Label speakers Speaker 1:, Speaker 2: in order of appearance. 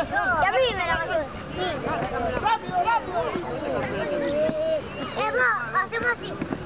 Speaker 1: Ya vive la basura. Sí. ¡Rápido, rápido! Hacemos así.